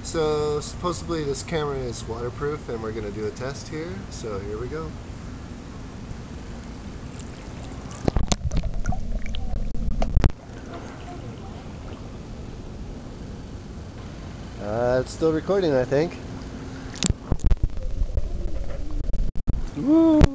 So supposedly this camera is waterproof and we're going to do a test here. So here we go. It's still recording, I think. Woo!